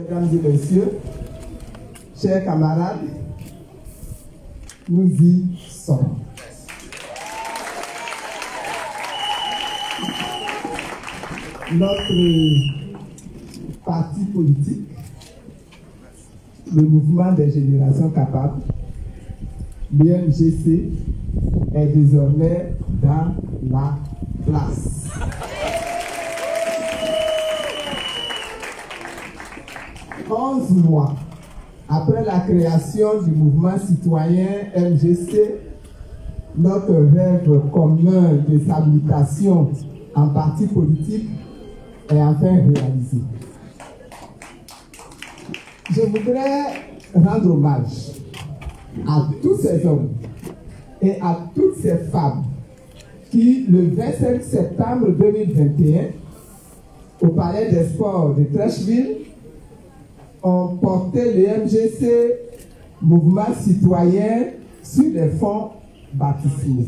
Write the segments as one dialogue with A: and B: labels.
A: Mesdames et messieurs, chers camarades, nous y sommes. Notre parti politique, le mouvement des générations capables, l'UMGC, est désormais dans la place. Onze mois après la création du mouvement citoyen MGC, notre rêve commun de stabilisation en parti politique est enfin réalisé. Je voudrais rendre hommage à tous ces hommes et à toutes ces femmes qui, le 25 septembre 2021, au Palais des Sports de Trècheville, ont porté le MGC, mouvement citoyen, sur les fonds baptismaux.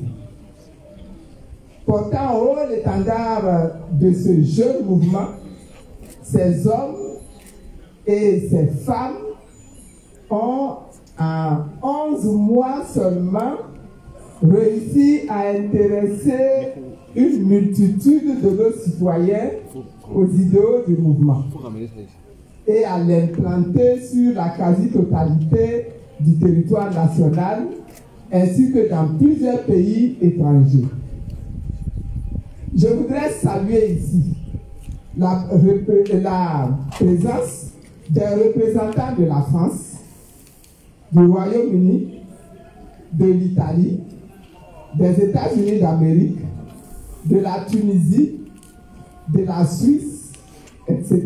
A: Portant haut l'étendard de ce jeune mouvement, ces hommes et ces femmes ont, en 11 mois seulement, réussi à intéresser une multitude de nos citoyens aux idéaux du mouvement et à l'implanter sur la quasi-totalité du territoire national ainsi que dans plusieurs pays étrangers. Je voudrais saluer ici la présence des représentants de la France, du Royaume-Uni, de l'Italie, des États-Unis d'Amérique, de la Tunisie, de la Suisse, etc.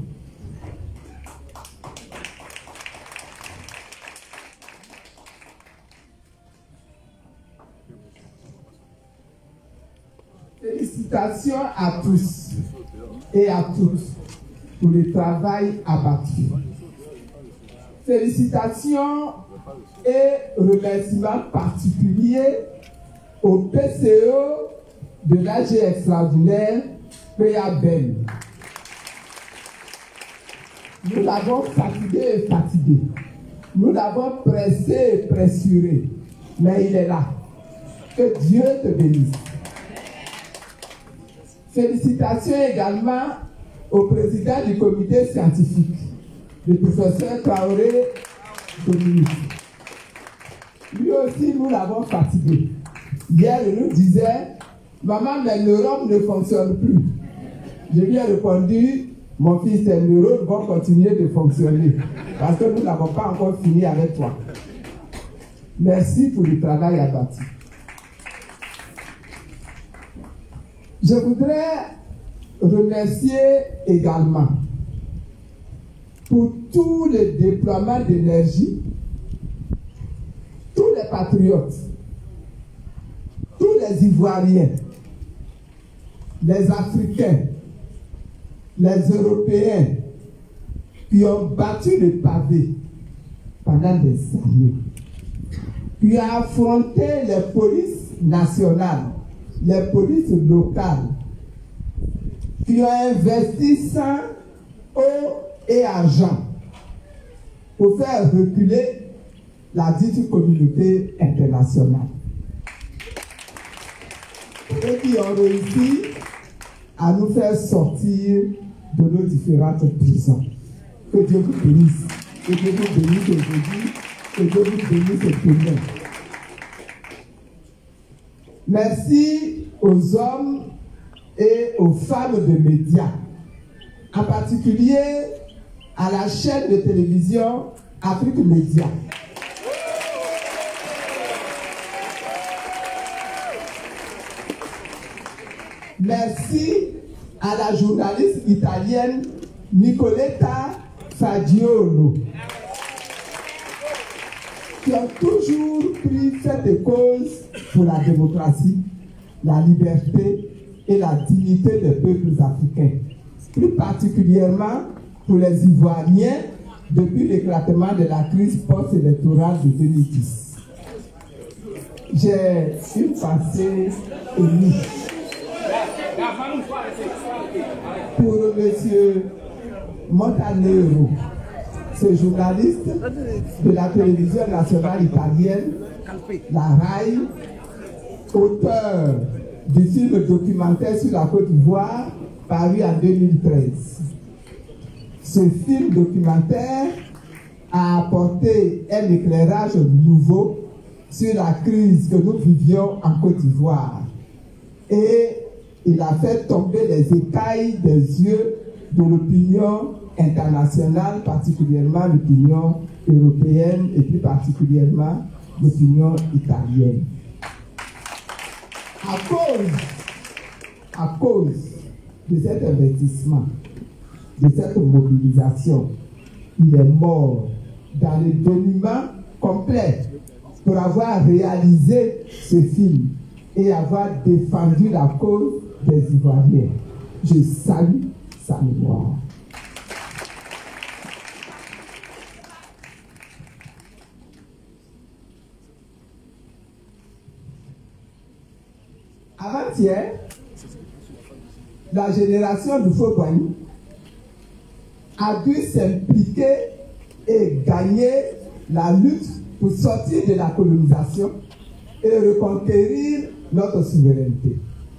A: Félicitations à tous et à toutes pour le travail abattu. Félicitations et remerciements particuliers au PCO de l'AG extraordinaire PABEL. Nous l'avons fatigué et fatigué. Nous l'avons pressé et pressuré. Mais il est là. Que Dieu te bénisse. Félicitations également au président du comité scientifique, le professeur Traoré Dominique. Lui aussi, nous l'avons fatigué. Hier, il nous disait, maman, mes neurones ne fonctionnent plus. Je lui ai répondu, mon fils, tes neurones vont continuer de fonctionner parce que nous n'avons pas encore fini avec toi. Merci pour le travail abattu. Je voudrais remercier également pour tout le déploiement d'énergie, tous les patriotes, tous les Ivoiriens, les Africains, les Européens qui ont battu le pavé pendant des années, qui ont affronté les polices nationales, les polices locales, qui ont investi sang, eau et argent pour faire reculer la dite communauté internationale. Et qui ont réussi à nous faire sortir de nos différentes prisons. Que Dieu vous bénisse. Que Dieu vous bénisse aujourd'hui. Que Dieu vous bénisse demain. Merci aux hommes et aux femmes de médias, en particulier à la chaîne de télévision Afrique Média. Merci à la journaliste italienne Nicoletta Fagiolo, qui ont toujours pris fait de cause pour la démocratie, la liberté et la dignité des peuples africains, plus particulièrement pour les Ivoiriens depuis l'éclatement de la crise post-électorale de 2010. J'ai une pensée émue pour M. Montanero, ce journaliste de la télévision nationale italienne, la RAI, auteur du film documentaire sur la Côte d'Ivoire, paru en 2013. Ce film documentaire a apporté un éclairage nouveau sur la crise que nous vivions en Côte d'Ivoire. Et il a fait tomber les écailles des yeux de l'opinion internationale, particulièrement l'opinion européenne et plus particulièrement l'opinion italienne. À cause de cet investissement, de cette mobilisation, il est mort dans le dénuement complet pour avoir réalisé ce film et avoir défendu la cause des Ivoiriens. Je salue sa mémoire. Avant-hier, la génération du Faux-Boigny a dû s'impliquer et gagner la lutte pour sortir de la colonisation et reconquérir notre souveraineté.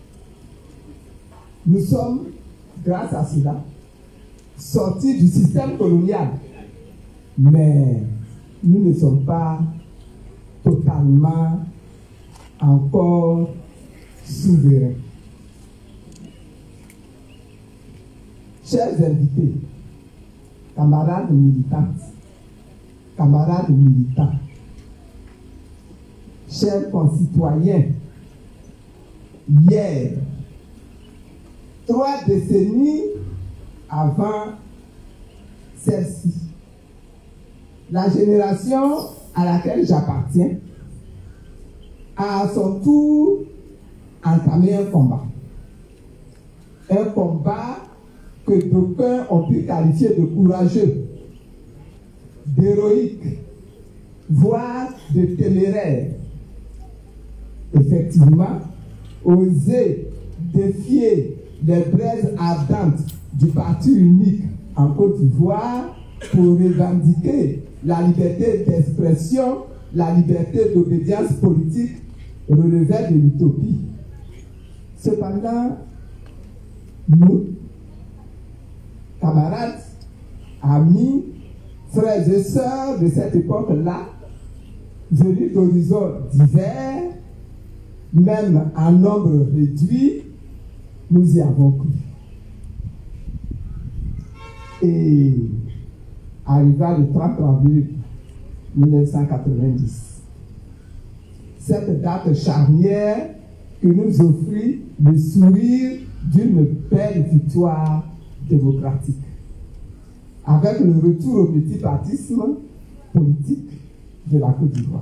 A: Nous sommes, grâce à cela, sortis du système colonial, mais nous ne sommes pas totalement encore souverains. Chers invités, camarades militantes, camarades militants, chers concitoyens, hier, 3 décennies avant celle-ci, la génération à laquelle j'appartiens a à son tour entamé un combat. Un combat que d'aucuns ont pu qualifier de courageux, d'héroïque, voire de téméraire. Effectivement, oser défier les braises ardentes du parti unique en Côte d'Ivoire pour revendiquer la liberté d'expression, la liberté d'obédience politique relevait de l'utopie. Cependant, nous, camarades, amis, frères et sœurs de cette époque-là, venus d'horizons divers, même en nombre réduit, nous y avons cru. Et arriva le 30 avril 1990, cette date charnière qui nous offrit le sourire d'une belle victoire démocratique, avec le retour au multipartisme politique de la Côte d'Ivoire.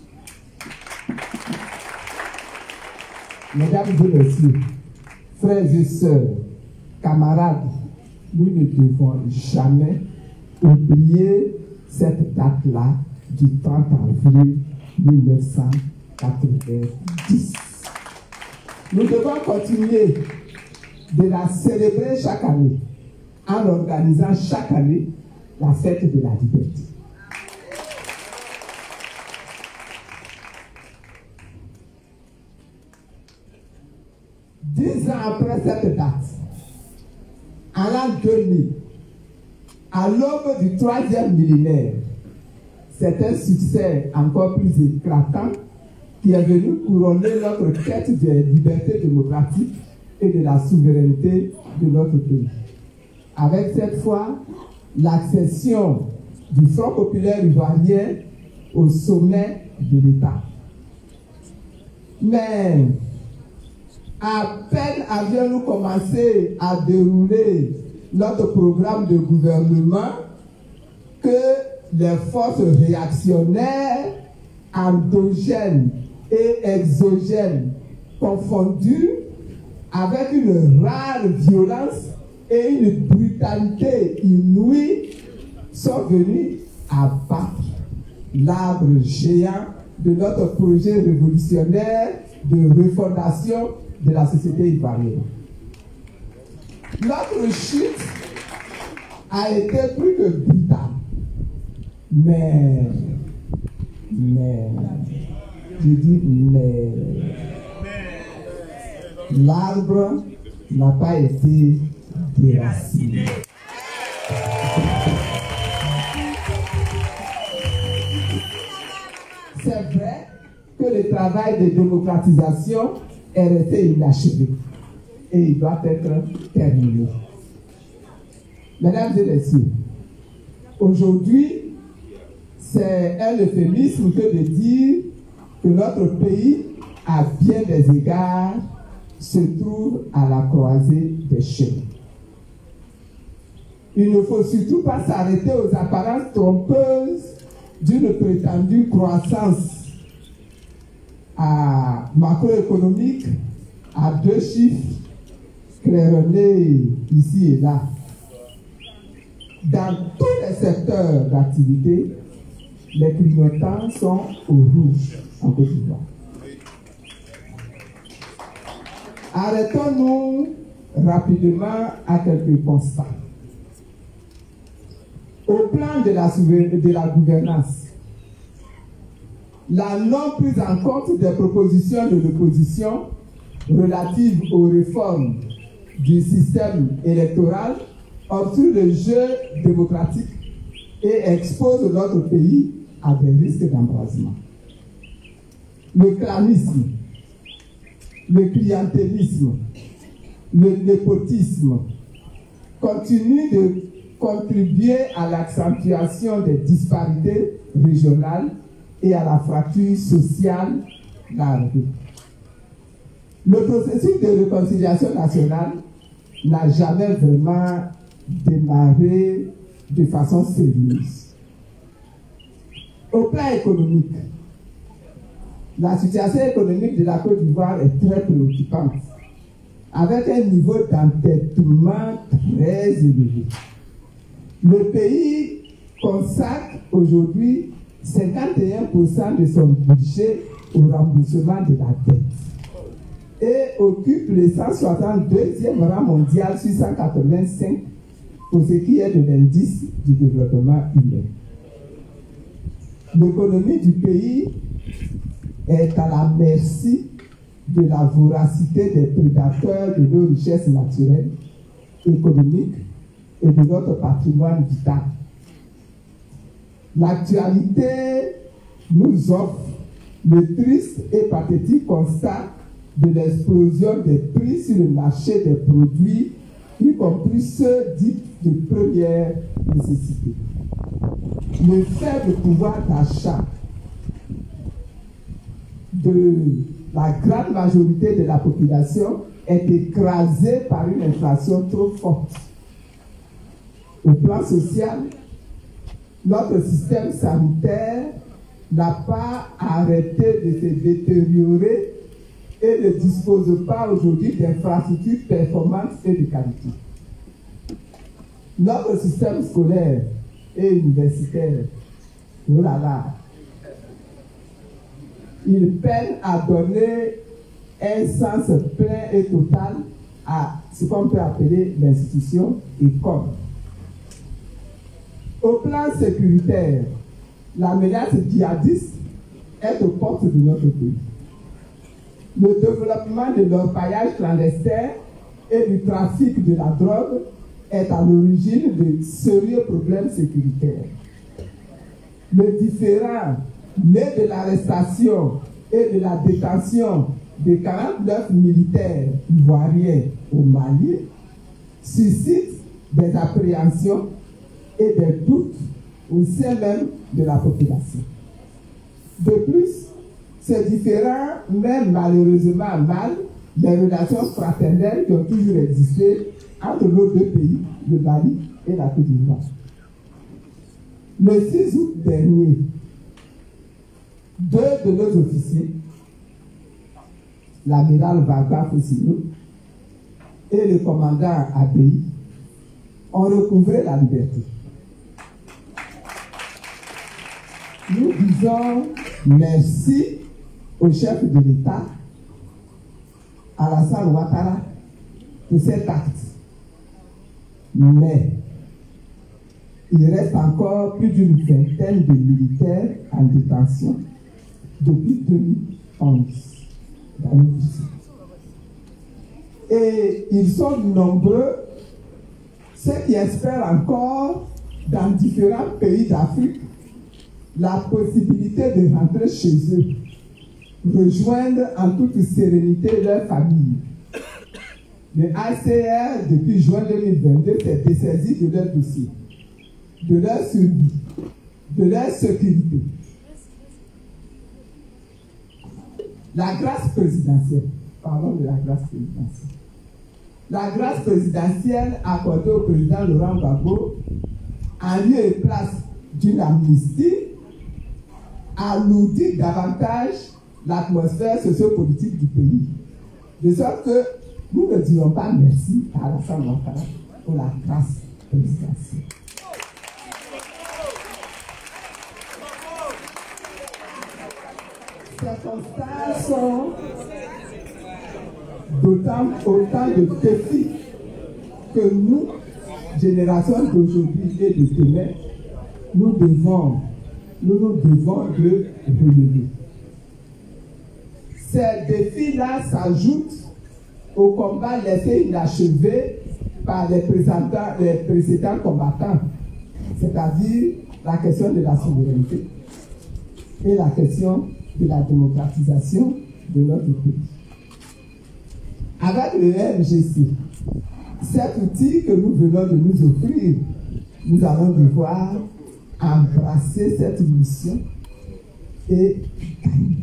A: Mesdames et messieurs, frères et sœurs, camarades, nous ne devons jamais oublier cette date-là du 30 avril 1990. Nous devons continuer de la célébrer chaque année en organisant chaque année la fête de la liberté. Dix ans après cette date, en l'an 2000, à l'aube du 3e millénaire, c'est un succès encore plus éclatant qui est venu couronner notre quête de liberté démocratique et de la souveraineté de notre pays. Avec cette fois, l'accession du Front populaire ivoirien au sommet de l'État. Mais à peine avions-nous commencé à dérouler notre programme de gouvernement que les forces réactionnaires, endogènes et exogènes confondues, avec une rare violence et une brutalité inouïe, sont venus abattre l'arbre géant de notre projet révolutionnaire de refondation de la société ivoirienne. Notre chute a été plus que brutale. Mais, je dis mais, l'arbre n'a pas été déraciné. C'est vrai que le travail de démocratisation est resté inachevé et il doit être terminé. Mesdames et messieurs, aujourd'hui, c'est un euphémisme que de dire que notre pays, à bien des égards, se trouve à la croisée des chemins. Il ne faut surtout pas s'arrêter aux apparences trompeuses d'une prétendue croissance macroéconomique à 2 chiffres claironnés ici et là. Dans tous les secteurs d'activité, les clignotants sont au rouge en Côte d'Ivoire. Arrêtons-nous rapidement à quelques constats. Au plan de la gouvernance, la non prise en compte des propositions de l'opposition relatives aux réformes du système électoral obstrue le jeu démocratique et expose notre pays à des risques d'embrasement. Le clanisme, le clientélisme, le népotisme continuent de contribuer à l'accentuation des disparités régionales et à la fracture sociale larvée. Le processus de réconciliation nationale n'a jamais vraiment démarré de façon sérieuse. Au plan économique, la situation économique de la Côte d'Ivoire est très préoccupante, avec un niveau d'endettement très élevé. Le pays consacre aujourd'hui 51% de son budget au remboursement de la dette et occupe le 162e rang mondial sur 185 pour ce qui est de l'indice du développement humain. L'économie du pays est à la merci de la voracité des prédateurs de nos richesses naturelles, économiques et de notre patrimoine vital. L'actualité nous offre le triste et pathétique constat de l'explosion des prix sur le marché des produits, y compris ceux dits de première nécessité. Le faible pouvoir d'achat de la grande majorité de la population est écrasé par une inflation trop forte. Au plan social, notre système sanitaire n'a pas arrêté de se détériorer et ne dispose pas aujourd'hui d'infrastructures performantes et de qualité. Notre système scolaire et universitaire, oh là là, il peine à donner un sens plein et total à ce qu'on peut appeler l'institution école. Au plan sécuritaire, la menace djihadiste est aux portes de notre pays. Le développement de l'orpaillage clandestin et du trafic de la drogue est à l'origine de sérieux problèmes sécuritaires. Le différend né de l'arrestation et de la détention de 49 militaires ivoiriens au Mali suscite des appréhensions et des doutes au sein même de la population. De plus, ces différends mènent malheureusement à mal les relations fraternelles qui ont toujours existé entre nos deux pays, le Mali et la Côte d'Ivoire. Le 6 août dernier, 2 de nos officiers, l'amiral Varga Foussino et le commandant Abey, ont recouvré la liberté. Nous disons merci au chef de l'État, Alassane Ouattara, pour cet acte. Mais il reste encore plus d'une vingtaine de militaires en détention depuis 2011 dans le pays. Et ils sont nombreux, ceux qui espèrent encore dans différents pays d'Afrique la possibilité de rentrer chez eux, rejoindre en toute sérénité leur famille. Le HCR, depuis juin 2022, s'est dessaisi de leur dossier, de leur survie, de leur sécurité. La grâce présidentielle, parlons de la grâce présidentielle. La grâce présidentielle accordée au président Laurent Gbagbo en lieu et place d'une amnistie alourdit davantage l'atmosphère sociopolitique du pays. De sorte que nous ne dirons pas merci à Alassane Ouattara pour la grâce présidentielle. Ces constats sont autant de défis que nous, génération d'aujourd'hui et de demain, nous devons de relever. Ces défis-là s'ajoutent au combat laissé inachevé par les précédents combattants, c'est-à-dire la question de la souveraineté et la question de la démocratisation de notre pays. Avec le RGC, cet outil que nous venons de nous offrir, nous allons devoir embrasser cette mission et gagner.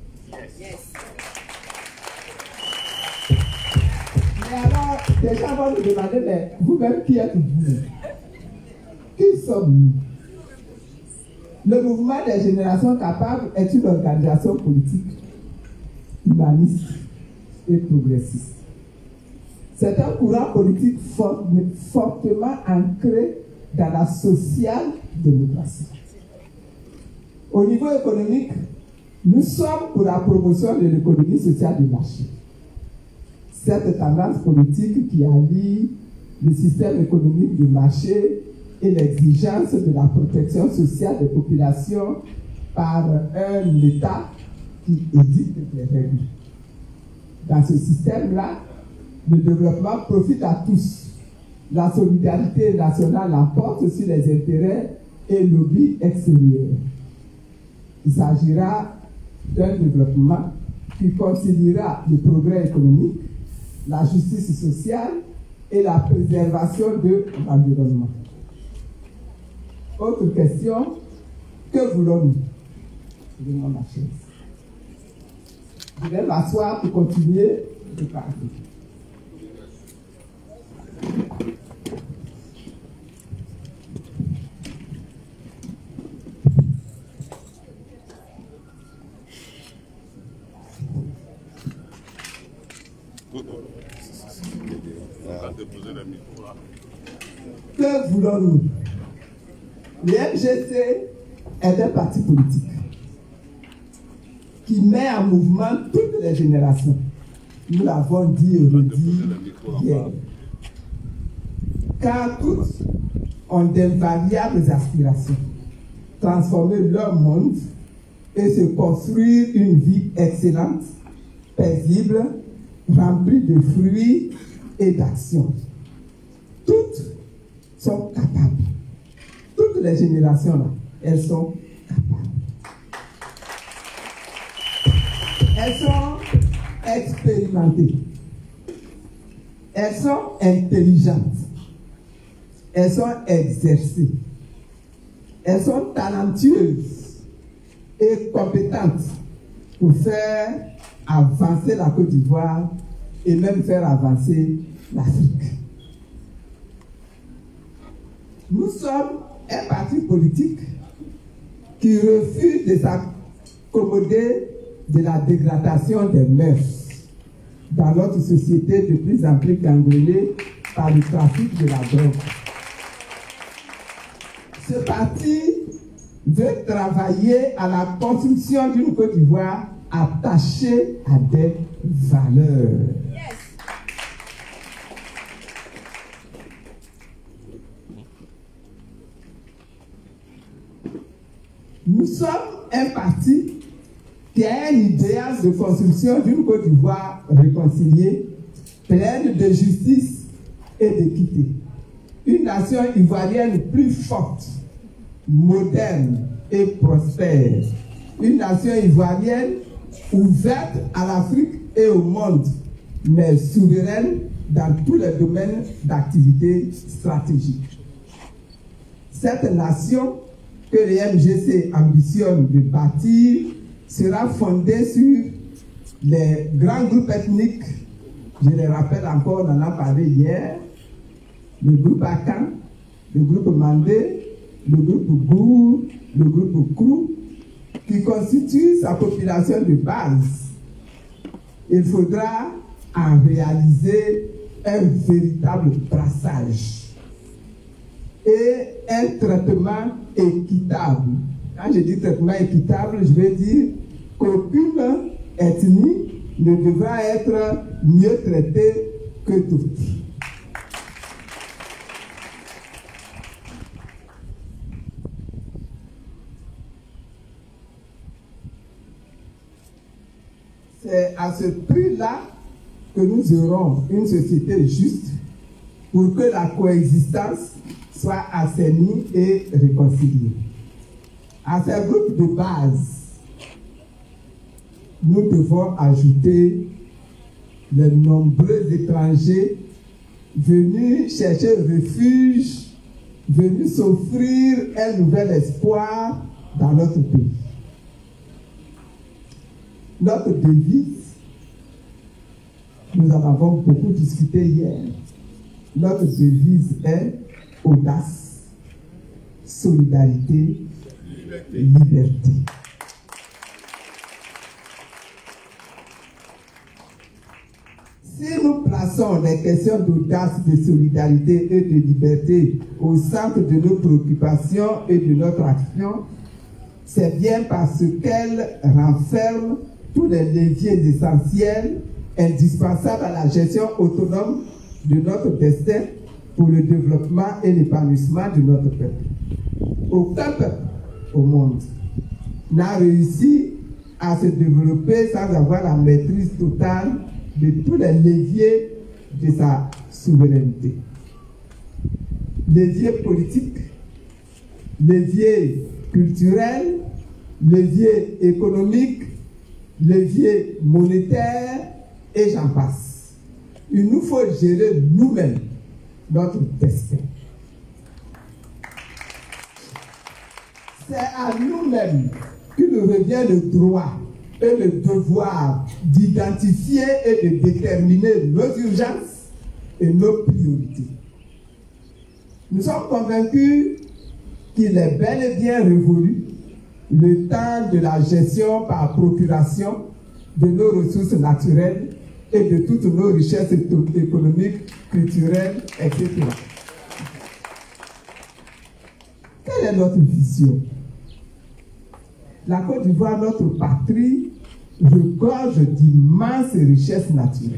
A: Mais alors, des gens vont nous demander, mais vous-même, qui êtes-vous? Qui sommes-nous? Le mouvement des générations capables est une organisation politique, humaniste et progressiste. C'est un courant politique fortement ancré dans la social-démocratie. Au niveau économique, nous sommes pour la promotion de l'économie sociale de marché. Cette tendance politique qui allie le système économique du marché et l'exigence de la protection sociale des populations par un État qui édicte les règles. Dans ce système-là, le développement profite à tous. La solidarité nationale l'emporte sur les intérêts et lobbies extérieurs. Il s'agira d'un développement qui conciliera le progrès économique, la justice sociale et la préservation de l'environnement. Autre question, que voulons-nous? Je demande ma chaise. Je vais m'asseoir pour continuer de parler. Que voulons-nous? Le MGC est un parti politique qui met en mouvement toutes les générations. Nous l'avons dit et redit hier. Car toutes ont d'invariables aspirations. Transformer leur monde et se construire une vie excellente, paisible, remplie de fruits et d'actions. Toutes sont capables. Toutes les générations là, elles sont capables. Elles sont expérimentées. Elles sont intelligentes. Elles sont exercées. Elles sont talentueuses et compétentes pour faire avancer la Côte d'Ivoire et même faire avancer l'Afrique. Nous sommes un parti politique qui refuse de s'accommoder de la dégradation des mœurs dans notre société de plus en plus gangrenée par le trafic de la drogue. Ce parti veut travailler à la construction d'une Côte d'Ivoire attachée à des valeurs. Nous sommes un parti qui a un idéal de construction d'une Côte d'Ivoire réconciliée, pleine de justice et d'équité. Une nation ivoirienne plus forte, moderne et prospère. Une nation ivoirienne ouverte à l'Afrique et au monde, mais souveraine dans tous les domaines d'activité stratégique. Cette nation que le MGC ambitionne de bâtir sera fondée sur les grands groupes ethniques, je les rappelle encore, on en a parlé hier, le groupe Akan, le groupe Mandé, le groupe Gour, le groupe Krou, qui constituent sa population de base. Il faudra en réaliser un véritable brassage et un traitement équitable. Quand je dis traitement équitable, je veux dire qu'aucune ethnie ne devra être mieux traitée que d'autres. C'est à ce prix-là que nous aurons une société juste pour que la coexistence soit assainie et réconciliée. À ces groupes de base, nous devons ajouter les nombreux étrangers venus chercher refuge, venus s'offrir un nouvel espoir dans notre pays. Notre devise, nous en avons beaucoup discuté hier, notre devise est audace, solidarité, liberté. Si nous plaçons les questions d'audace, de solidarité et de liberté au centre de nos préoccupations et de notre action, c'est bien parce qu'elles renferment tous les leviers essentiels indispensables à la gestion autonome de notre destin pour le développement et l'épanouissement de notre peuple. Aucun peuple au monde n'a réussi à se développer sans avoir la maîtrise totale de tous les leviers de sa souveraineté. Levier politique, levier culturel, levier économique, levier monétaire, et j'en passe. Il nous faut gérer nous-mêmes notre destin. C'est à nous-mêmes qu'il nous revient le droit et le devoir d'identifier et de déterminer nos urgences et nos priorités. Nous sommes convaincus qu'il est bel et bien révolu le temps de la gestion par procuration de nos ressources naturelles et de toutes nos richesses économiques, culturelles, etc. Quelle est notre vision? La Côte d'Ivoire, notre patrie, regorge d'immenses richesses naturelles,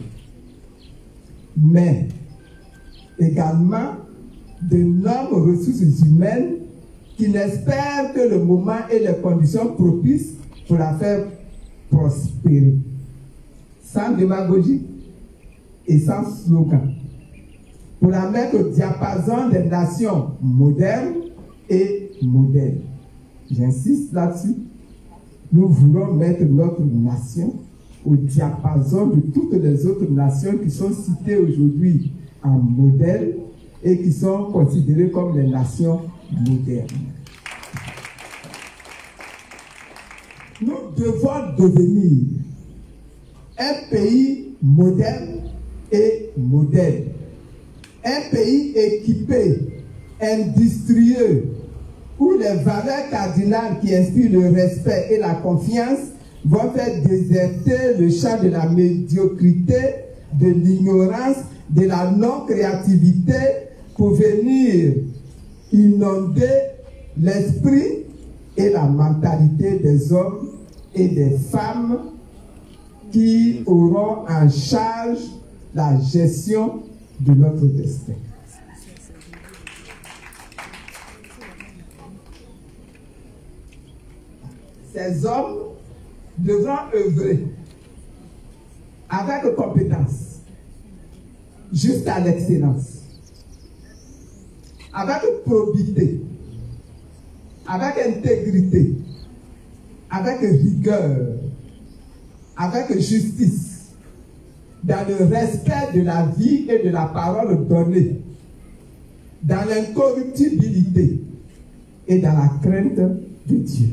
A: mais également d'énormes ressources humaines qui n'espèrent que le moment et les conditions propices pour la faire prospérer, sans démagogie et sans slogan, pour la mettre au diapason des nations modernes et modèles. J'insiste là-dessus. Nous voulons mettre notre nation au diapason de toutes les autres nations qui sont citées aujourd'hui en modèle et qui sont considérées comme les nations modernes. Nous devons devenir un pays moderne et modèle, un pays équipé, industrieux, où les valeurs cardinales qui inspirent le respect et la confiance vont faire déserter le champ de la médiocrité, de l'ignorance, de la non-créativité pour venir inonder l'esprit et la mentalité des hommes et des femmes qui auront en charge la gestion de notre destin. Ces hommes devront œuvrer avec compétence jusqu'à l'excellence, avec probité, avec intégrité, avec rigueur, avec justice, dans le respect de la vie et de la parole donnée, dans l'incorruptibilité et dans la crainte de Dieu.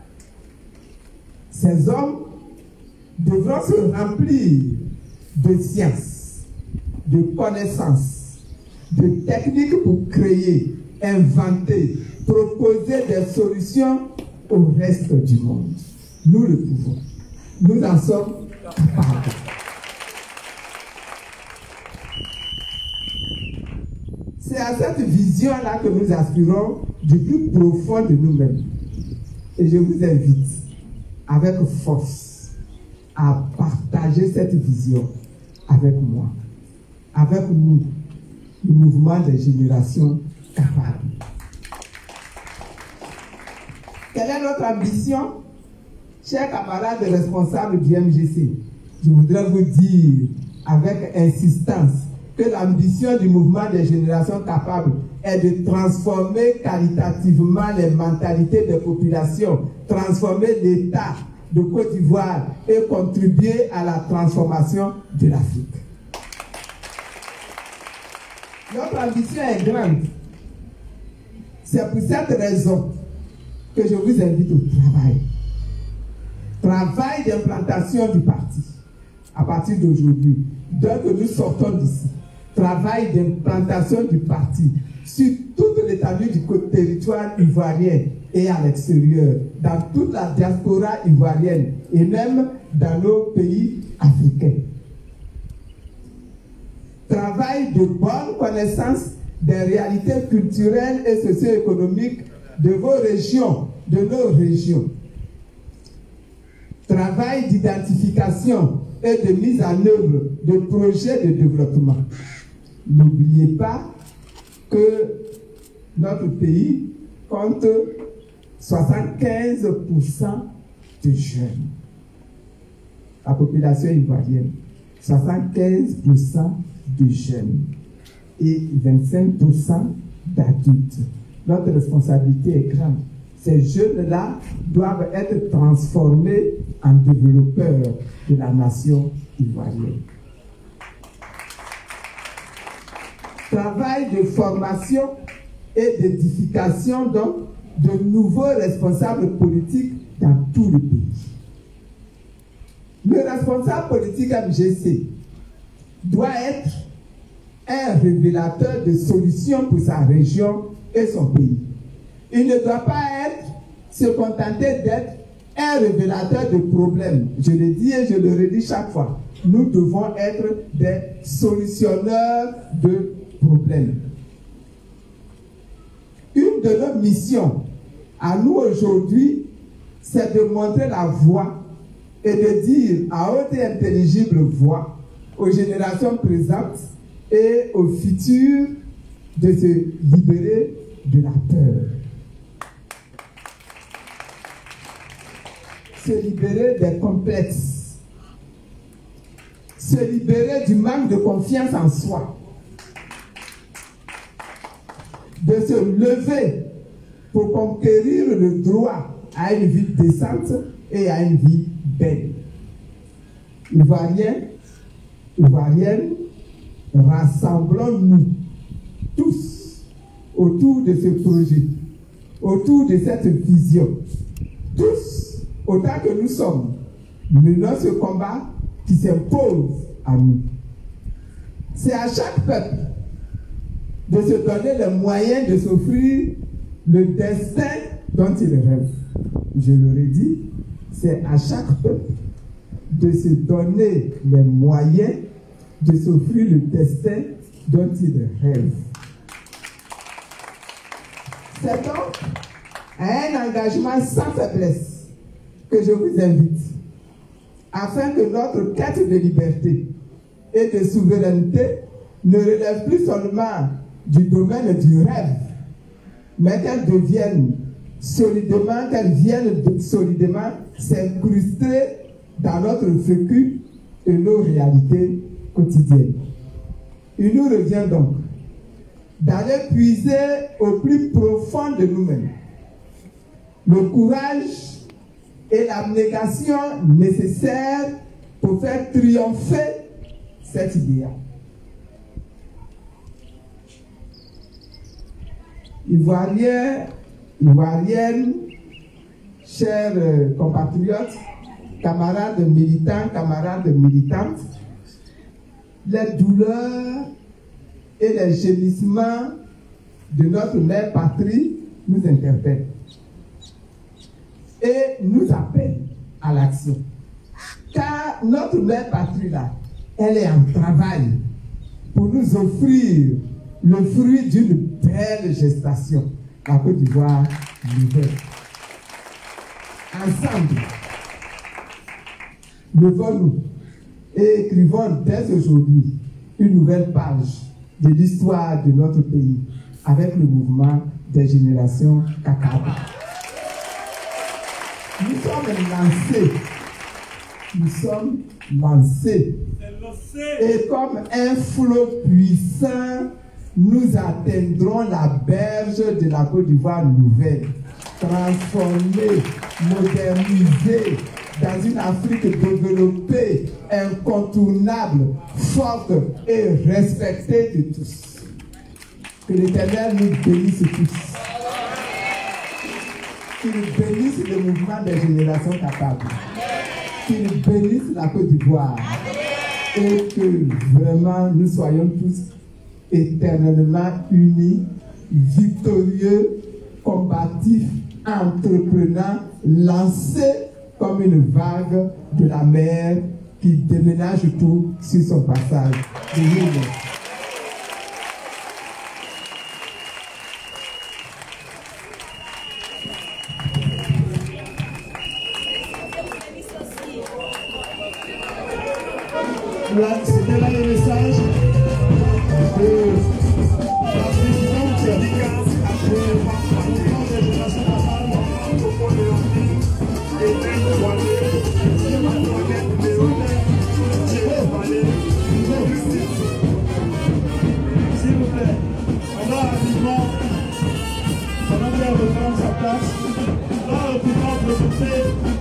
A: Ces hommes devront se remplir de science, de connaissances, de techniques pour créer, inventer, proposer des solutions au reste du monde. Nous le pouvons. Nous en sommes capables. C'est à cette vision-là que nous aspirons du plus profond de nous-mêmes. Et je vous invite avec force à partager cette vision avec moi, avec nous, le mouvement des générations capables. Quelle est notre ambition? Chers camarades responsables du MGC, je voudrais vous dire avec insistance que l'ambition du mouvement des générations capables est de transformer qualitativement les mentalités des populations, transformer l'État de Côte d'Ivoire et contribuer à la transformation de l'Afrique. Notre ambition est grande. C'est pour cette raison que je vous invite au travail. Travail d'implantation du parti à partir d'aujourd'hui. Dès que nous sortons d'ici, travail d'implantation du parti sur toute l'étendue du territoire ivoirien et à l'extérieur, dans toute la diaspora ivoirienne et même dans nos pays africains. Travail de bonne connaissance des réalités culturelles et socio-économiques de vos régions, de nos régions. Travail d'identification et de mise en œuvre de projets de développement. N'oubliez pas que notre pays compte 75% de jeunes. La population ivoirienne, 75% de jeunes et 25% d'adultes. Notre responsabilité est grande. Ces jeunes-là doivent être transformés en développeurs de la nation ivoirienne. Travail de formation et d'édification donc de nouveaux responsables politiques dans tout le pays. Le responsable politique MGC doit être un révélateur de solutions pour sa région et son pays. Il ne doit pas se contenter d'être un révélateur de problèmes. Je le dis et je le redis chaque fois. Nous devons être des solutionneurs de problèmes. Une de nos missions à nous aujourd'hui, c'est de montrer la voie et de dire à haute et intelligible voix aux générations présentes et aux futures de se libérer de la peur. Se libérer des complexes. Se libérer du manque de confiance en soi. De se lever pour conquérir le droit à une vie décente et à une vie belle. Ivoiriens, Ivoiriennes, rassemblons-nous tous autour de ce projet, autour de cette vision. Tous, autant que nous sommes, menons ce combat qui s'impose à nous. C'est à chaque peuple de se donner les moyens de s'offrir le destin dont il rêve. Je le redis, c'est à chaque peuple de se donner les moyens de s'offrir le destin dont il rêve. C'est donc à un engagement sans faiblesse que je vous invite, afin que notre quête de liberté et de souveraineté ne relève plus seulement du domaine du rêve, mais qu'elle devienne solidement, qu'elles viennent solidement s'incruster dans notre vécu et nos réalités quotidiennes. Il nous revient donc d'aller puiser au plus profond de nous-mêmes le courage et l'abnégation nécessaires pour faire triompher cet idéal. Ivoiriens, Ivoiriennes, chers compatriotes, camarades militants, camarades militantes, les douleurs et les gémissements de notre mère patrie nous interpellent et nous appellent à l'action. Car notre mère patrie là, elle est en travail pour nous offrir le fruit d'une belle gestation, la Côte d'Ivoire nouvelle. Ensemble, levons-nous et écrivons dès aujourd'hui une nouvelle page de l'histoire de notre pays avec le mouvement des générations capables. Nous sommes lancés et comme un flot puissant, nous atteindrons la berge de la Côte d'Ivoire nouvelle, transformée, modernisée, dans une Afrique développée, incontournable, forte et respectée de tous. Que l'Éternel nous bénisse tous. Qu'il bénisse le mouvement des générations capables. Qu'il bénisse la Côte d'Ivoire. Et que vraiment nous soyons tous éternellement unis, victorieux, combatifs, entreprenants, lancés comme une vague de la mer qui déménage tout sur son passage.
B: C'était là le message de la présidente après le mouvement des générations capables. S'il vous plaît, on va rapidement, pendant qu'elle reprend sa place, on va rapidement présenter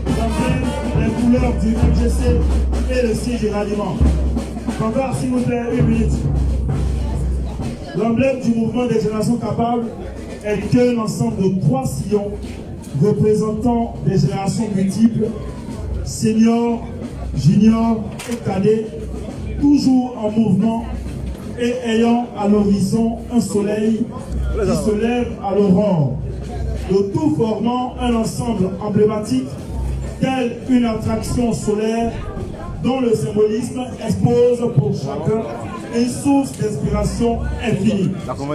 B: les couleurs du MGC et le signe du ralliement. Encore, s'il vous plaît, une minute. L'emblème du mouvement des générations capables est qu'un ensemble de 3 sillons représentant des générations multiples, seniors, juniors et cadets, toujours en mouvement et ayant à l'horizon un soleil qui se lève à l'aurore, le tout formant un ensemble emblématique tel une attraction solaire dont le symbolisme expose pour chacun une source d'inspiration infinie.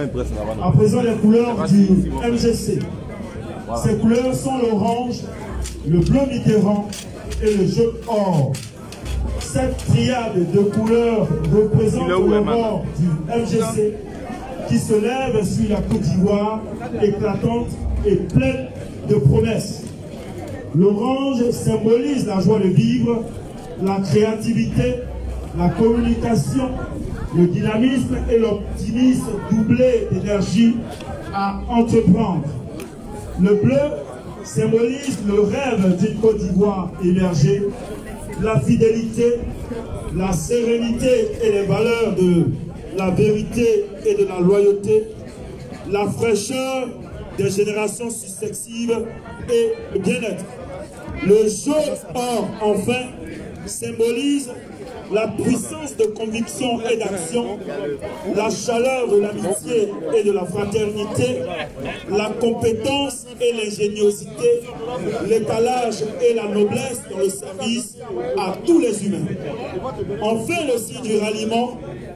B: À présent, les couleurs du MGC. Ces couleurs sont l'orange, le bleu Mitterrand et le jaune or. Cette triade de couleurs représente l'aurore du MGC qui se lève sur la Côte d'Ivoire, éclatante et pleine de promesses. L'orange symbolise la joie de vivre, la créativité, la communication, le dynamisme et l'optimisme doublé d'énergie à entreprendre. Le bleu symbolise le rêve d'une Côte d'Ivoire émergée, la fidélité, la sérénité et les valeurs de la vérité et de la loyauté, la fraîcheur des générations successives et le bien-être. Le jaune or, enfin, symbolise la puissance de conviction et d'action, la chaleur de l'amitié et de la fraternité, la compétence et l'ingéniosité, l'étalage et la noblesse dans le service à tous les humains. Enfin, le signe du ralliement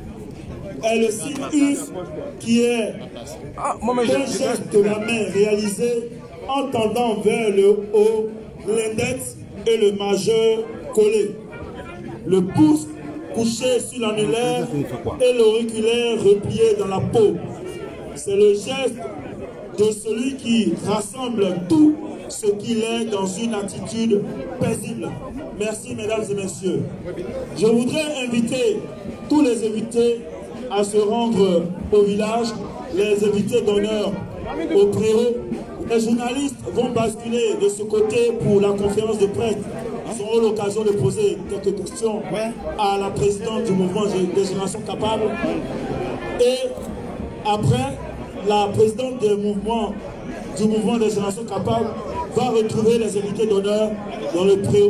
B: est le signe U qui est un geste de la main réalisé en tendant vers le haut l'index et le majeur collé. Le pouce couché sur l'annulaire et l'auriculaire replié dans la peau. C'est le geste de celui qui rassemble tout ce qu'il est dans une attitude paisible. Merci mesdames et messieurs. Je voudrais inviter tous les invités à se rendre au village, les invités d'honneur au préau. Les journalistes vont basculer de ce côté pour la conférence de presse. Ils auront l'occasion de poser quelques questions à la présidente du mouvement des générations capables. Et après, la présidente du mouvement des générations capables va retrouver les invités d'honneur dans le préau.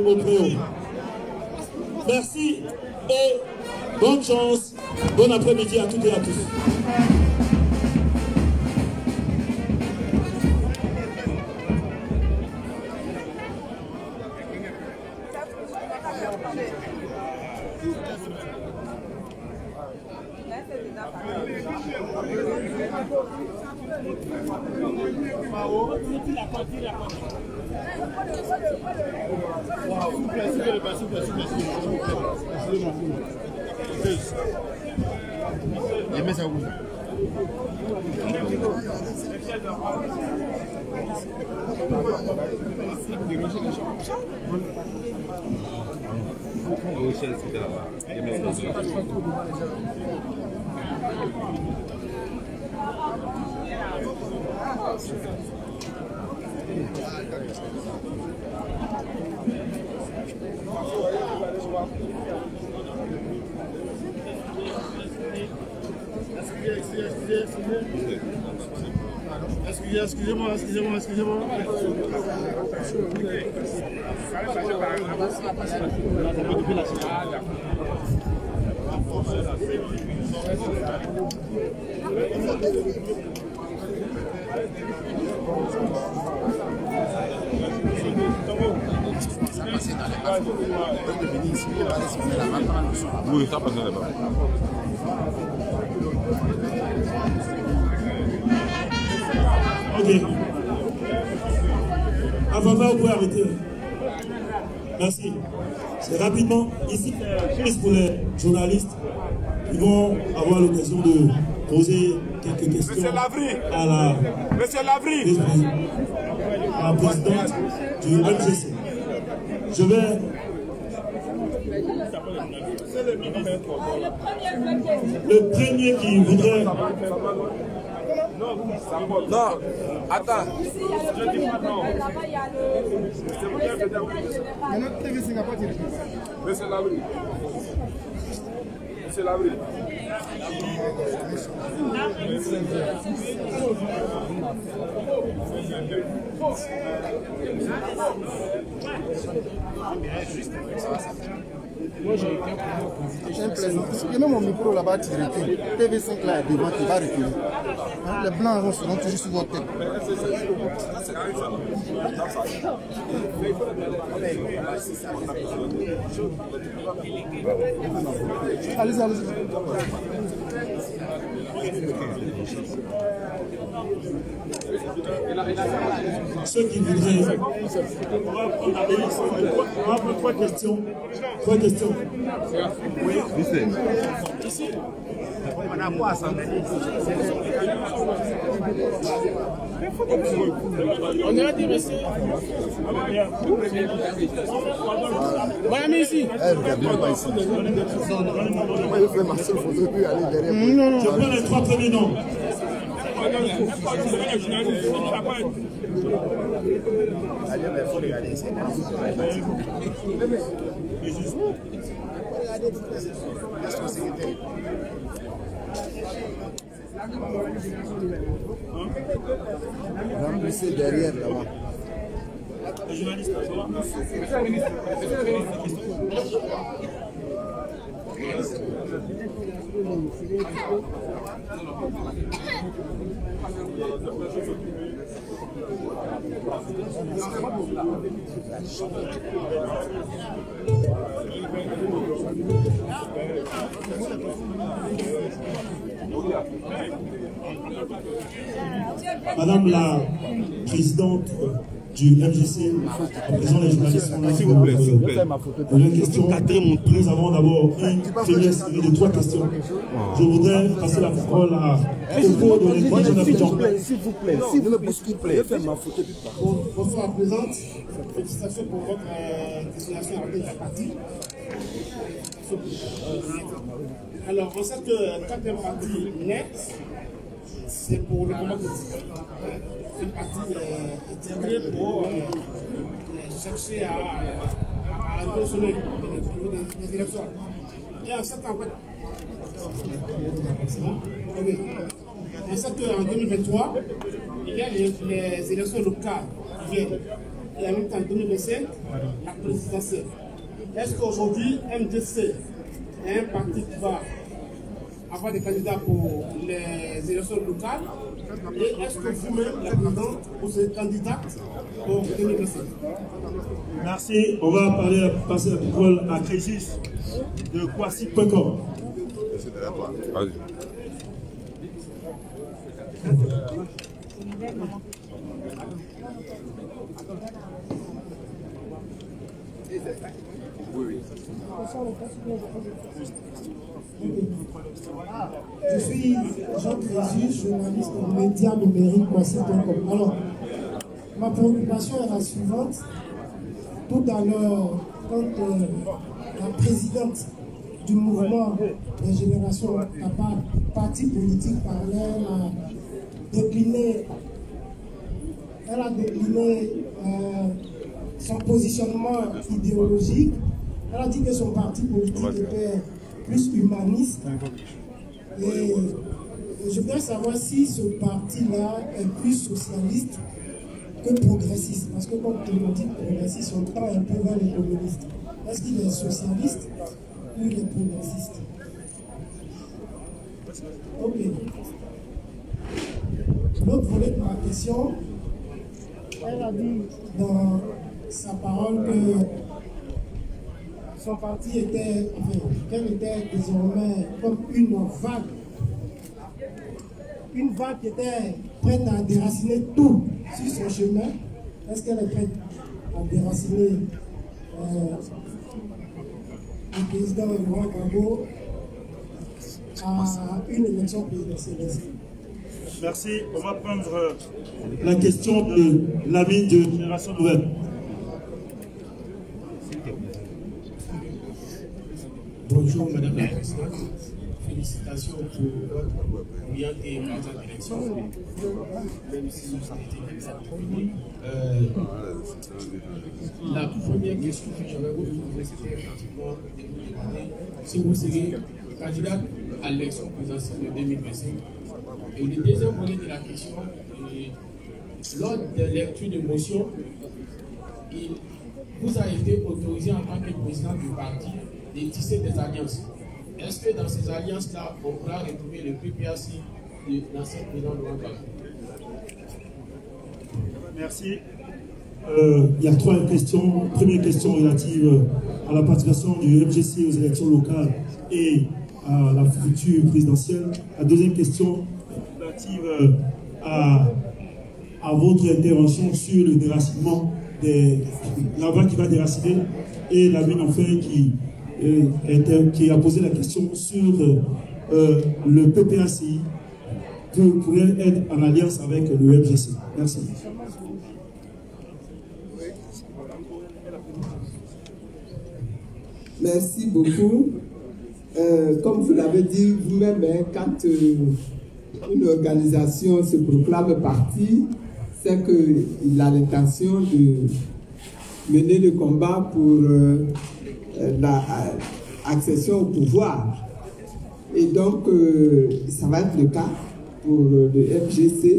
B: Merci et bonne chance. Bon après-midi à toutes et à tous.
C: Excusez-moi.
D: Oui, ça passe là-bas.
B: Ok. Avant ça, vous pouvez arrêter. Merci. C'est rapidement. Ici, c'est pour les journalistes qui vont avoir l'occasion de poser quelques questions à la présidente du MGC. Je vais... Le premier qui voudrait...
D: Non, attends. Monsieur Labri. Monsieur Labri.
C: Moi j'ai un plaisant. Il y a même mon micro là-bas qui recule. TV5 là devant qui va reculer. Hein, les blancs seront toujours sur votre tête. Allez-y.
B: Ceux qui voudraient... On va prendre trois questions. Oui. Ici.
E: On est dit, monsieur. Madame ici.
C: Pas ici. Je fais ma seule photo puis aller derrière.
B: Je prends les trois premiers noms.
C: Allez, mais il faut regarder ici. Remplissez derrière là-bas.
B: Les journalistes, Madame la présidente du MJC. À présent, les journalistes sont là.
D: S'il vous plaît, s'il vous plaît.
B: Une question. Nous avons d'abord une première série de 3 questions. Je voudrais passer la parole à Coco de l'Individuel d'Abidjan.
C: S'il vous plaît, s'il vous plaît.
F: Bonsoir, présente. Félicitations pour votre désignation avec la partie. Alors, on sait que quand un parti naît, c'est pour le moment politique. Une partie est créée pour chercher à arriver sur les élections. Et en fait, on sait qu'en 2023, il y a les élections locales qui viennent. Et en même temps, en 2025, la présidentielle. Est-ce qu'aujourd'hui, MDC est un parti qui va avoir des candidats pour les élections locales? Et est-ce que vous-même, la présidente, vous êtes candidate pour 2025?
B: Merci. On va passer la parole à Crésis de Kwasi.com.
D: Vas-y.
F: Je suis Jean Crésus, journaliste au média numérique Kwasi.com. Alors, ma préoccupation est la suivante. Tout à l'heure, quand la présidente du mouvement des générations capables, parti politique parlait, elle a décliné son positionnement idéologique. Elle a dit que son parti politique était plus humaniste. Et je voudrais savoir si ce parti-là est plus socialiste que progressiste. Parce que comme tout le monde dit progressiste, on tend un peu vers les communistes. Est-ce qu'il est socialiste ou il est progressiste? Ok. L'autre volet de ma question, elle a dit dans sa parole que son parti était, qu'elle était désormais comme une vague qui était prête à déraciner tout sur son chemin. Est-ce qu'elle est prête à déraciner le président Laurent Gbagbo à une élection présidentielle?
B: Merci. On va prendre la question de l'ami de Génération Nouvelle.
E: Bonjour Madame la Présidente, félicitations pour votre brillante et présente élection, même si vous avez été examiné. La première question que j'avais vous poser, c'était effectivement si vous serez candidat à l'élection présidentielle de 2025. Et le deuxième volet de la question, lors de la lecture de motion, il vous a été autorisé en tant que président du parti de tisser des alliances. Est-ce que dans ces alliances-là, on pourra retrouver le PPAC de l'ancien président Laurent Gbagbo?
B: Merci. Il y a 3 questions. Première question relative à la participation du MJC aux élections locales et à la future présidentielle. La deuxième question relative à votre intervention sur le déracinement la vague qui va déraciner et la mine en fait qui a posé la question sur le PPACI qui pourrait être en alliance avec le MJC. Merci.
A: Merci beaucoup. Comme vous l'avez dit vous-même, quand une organisation se proclame parti, c'est qu'il a l'intention de mener le combat pour l'accession au pouvoir. Et donc, ça va être le cas pour le MJC.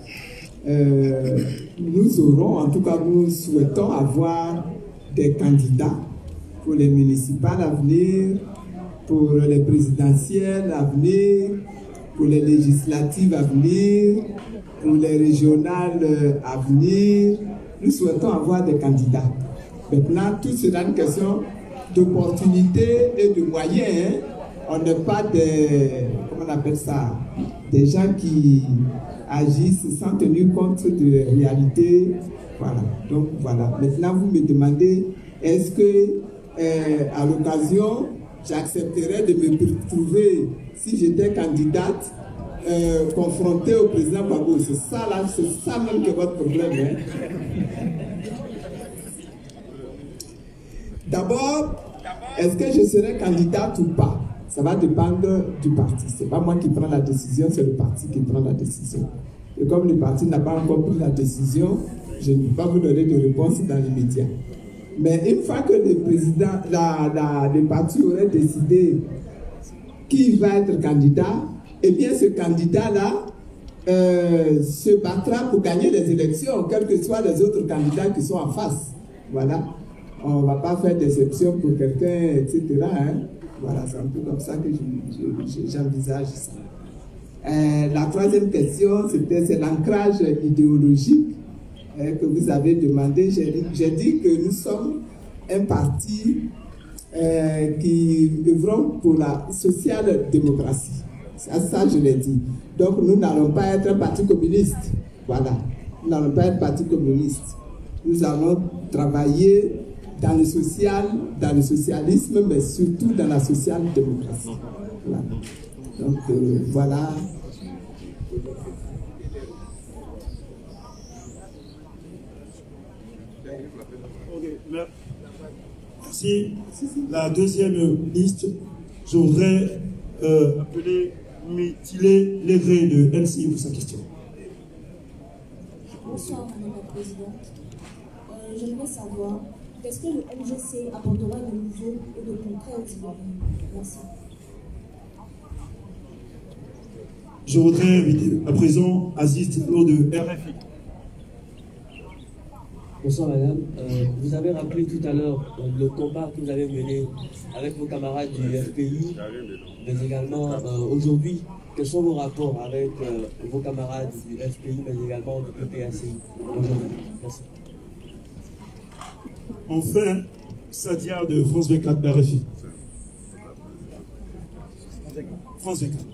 A: Nous aurons, en tout cas, nous souhaitons avoir des candidats pour les municipales à venir, pour les présidentielles à venir, pour les législatives à venir, pour les régionales à venir. Nous souhaitons avoir des candidats. Maintenant, tout sera une question d'opportunité et de moyens. On n'est pas des, comment on appelle ça, des gens qui agissent sans tenir compte de réalités Voilà. Donc voilà. Maintenant, vous me demandez, est-ce que, à l'occasion, j'accepterais de me retrouver, si j'étais candidate, confrontée au président Gbagbo? C'est ça là, c'est ça même que votre problème. Hein? D'abord, est-ce que je serai candidate ou pas? Ça va dépendre du parti. Ce n'est pas moi qui prends la décision, c'est le parti qui prend la décision. Et comme le parti n'a pas encore pris la décision, je ne peux pas vous donner de réponse dans l'immédiat. Mais une fois que le président, le parti aurait décidé qui va être candidat, eh bien ce candidat-là se battra pour gagner les élections, quels que soient les autres candidats qui sont en face. Voilà. On ne va pas faire d'exception pour quelqu'un, etc. Hein? Voilà, c'est un peu comme ça que j'envisage ça. La troisième question, c'est l'ancrage idéologique que vous avez demandé. J'ai dit que nous sommes un parti qui œuvrons pour la social-démocratie. Ça, je l'ai dit. Donc, nous n'allons pas être un parti communiste. Voilà. Nous n'allons pas être parti communiste. Nous allons travailler dans le social, dans le socialisme, mais surtout dans la social-démocratie. Voilà. Donc, voilà.
B: Merci. La deuxième liste, je voudrais appeler Mithilé Légré de MCI pour sa question.
G: Bonsoir, Madame la Présidente. J'aimerais savoir, est-ce que le MGC apportera de nouveaux et de concrets aux Ivoiriens? Merci.
B: Je voudrais inviter à présent Aziz Tino de RFI.
H: Bonsoir Madame. Vous avez rappelé tout à l'heure le combat que vous avez mené avec vos camarades du FPI, mais également aujourd'hui, quels sont vos rapports avec vos camarades du FPI, mais également du PPACI aujourd'hui? Merci.
B: Enfin, Sadia de France 24 de RFI. France 24.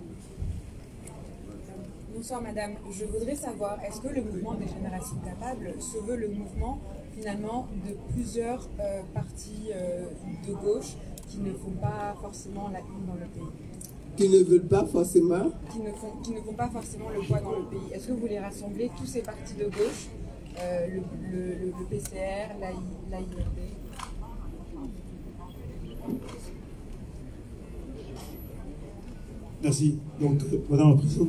I: Bonsoir Madame, je voudrais savoir, est-ce que le mouvement des générations capables se veut le mouvement finalement de plusieurs partis de gauche qui ne font pas forcément la une dans le pays?
A: Qui ne veulent pas forcément?
I: Qui ne font pas forcément le poids dans le pays. Est-ce que vous voulez rassembler tous ces partis de gauche, le PCR, l'AIRD?
B: Merci. Donc, Madame la Présidente.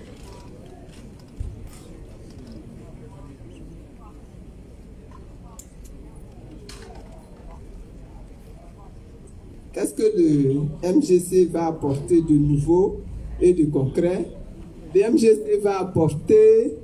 A: Qu'est-ce que le MGC va apporter de nouveau et de concret? Le MGC va apporter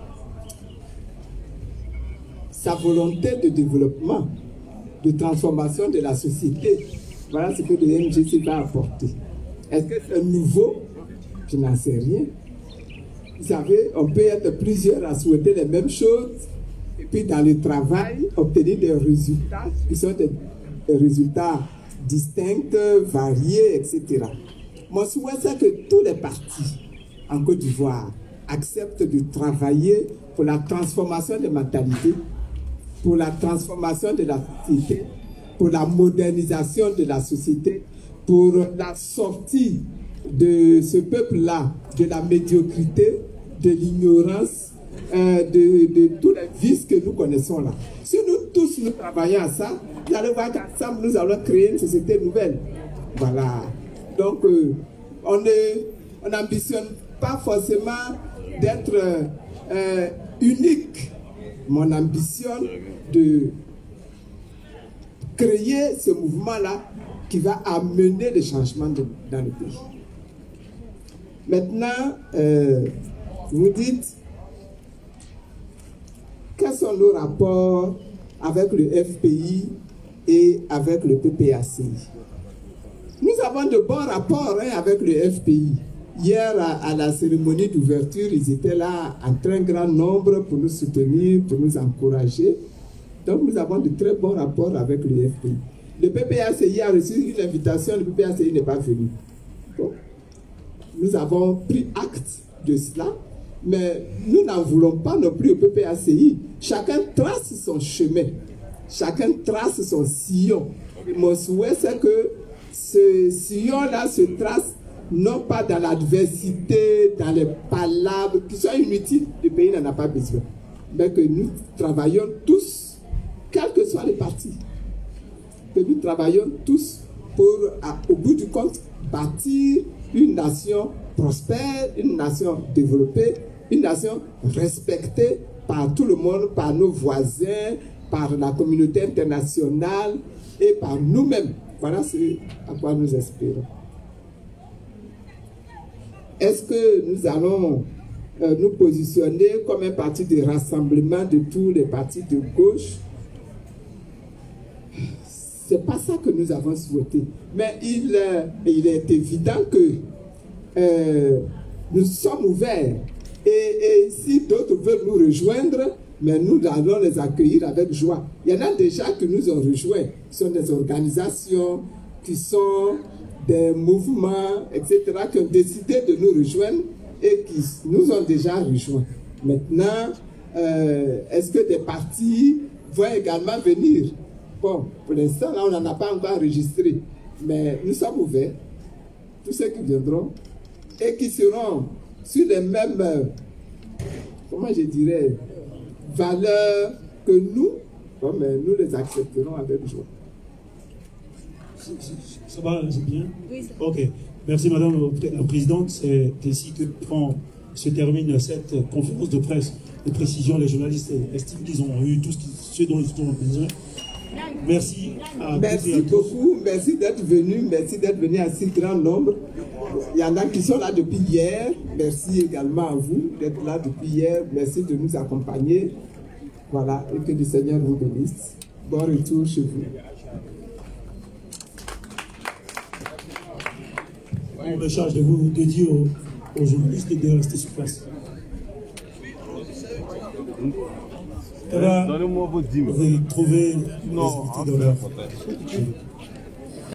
A: sa volonté de développement, de transformation de la société. Voilà ce que le MGC va apporter. Est-ce que c'est nouveau? Je n'en sais rien. Vous savez, on peut être plusieurs à souhaiter les mêmes choses et puis dans le travail, obtenir des résultats qui sont des résultats distincts, variés, etc. Mon souhait, c'est que tous les partis en Côte d'Ivoire acceptent de travailler pour la transformation des mentalités, pour la transformation de la société, pour la modernisation de la société, pour la sortie de ce peuple-là, de la médiocrité, de l'ignorance, de tous les vices que nous connaissons là. Si nous tous nous travaillons à ça, vous allez voir qu'ensemble nous allons créer une société nouvelle. Voilà. Donc, on n'ambitionne pas forcément d'être unique. Mais on ambitionne de créer ce mouvement-là qui va amener le changement dans le pays. Maintenant, vous dites, quels sont nos rapports avec le FPI et avec le PPACI? Nous avons de bons rapports avec le FPI. Hier, à la cérémonie d'ouverture, ils étaient là en très grand nombre pour nous soutenir, pour nous encourager. Donc, nous avons de très bons rapports avec le FPI. Le PPACI a reçu une invitation, le PPACI n'est pas venu. Bon. Nous avons pris acte de cela, Mais nous n'en voulons pas non plus au PPACI. Chacun trace son chemin. Chacun trace son sillon. Mon souhait, c'est que ce sillon-là se trace non pas dans l'adversité, dans les palabres qui sont inutiles, le pays n'en a pas besoin. Mais que nous travaillons tous, quels que soient les partis, que nous travaillons tous pour, au bout du compte, bâtir une nation prospère, une nation développée, une nation respectée par tout le monde, par nos voisins, par la communauté internationale et par nous-mêmes. Voilà ce à quoi nous espérons. Est-ce que nous allons nous positionner comme un parti de rassemblement de tous les partis de gauche? C'est pas ça que nous avons souhaité. Mais il est évident que nous sommes ouverts. Et si d'autres veulent nous rejoindre, mais nous allons les accueillir avec joie. Il y en a déjà qui nous ont rejoints. Ce sont des organisations qui sont des mouvements, etc., qui ont décidé de nous rejoindre et qui nous ont déjà rejoints. Maintenant, est-ce que des partis vont également venir? Bon, pour l'instant, là, on n'en a pas encore enregistré, mais nous sommes ouverts. Tous ceux qui viendront et qui seront sur les mêmes, comment je dirais, valeurs que nous, bon, mais nous les accepterons avec joie.
B: Ça va, c'est bien? Oui. Ok. Merci Madame la Présidente. C'est ainsi que se termine cette conférence de presse de précision. Les journalistes estiment qu'ils ont eu tout ce dont ils ont besoin. Merci à
A: merci beaucoup, merci d'être venu à si grand nombre. Il y en a qui sont là depuis hier. Merci également à vous d'être là depuis hier. Merci de nous accompagner. Voilà, et que le Seigneur vous bénisse. Bon retour chez vous.
B: On me charge de vous dédier aux journalistes de rester sur place. Donnez-moi vos 10 000. Vous allez trouver les invités dans leur...